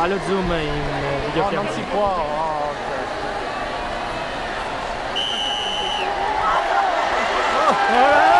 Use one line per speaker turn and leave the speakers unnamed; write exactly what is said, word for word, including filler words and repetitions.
Fa lo zoom in videochiamata.
No, non si può. Oh, ok.
Oh,